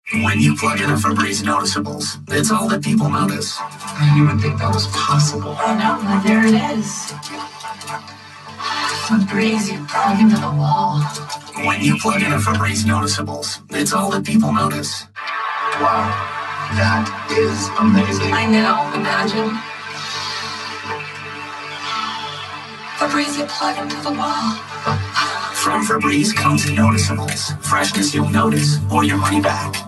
When you plug in a Febreze noticeables, it's all that people notice. I didn't even think that was possible. I know, but there it is. Febreze, you plug into the wall. When you plug in a Febreze noticeables, it's all that people notice. Wow, that is amazing. I know, imagine. Febreze, you plug into the wall. From Febreze comes the noticeables. Freshness you'll notice, or your money back.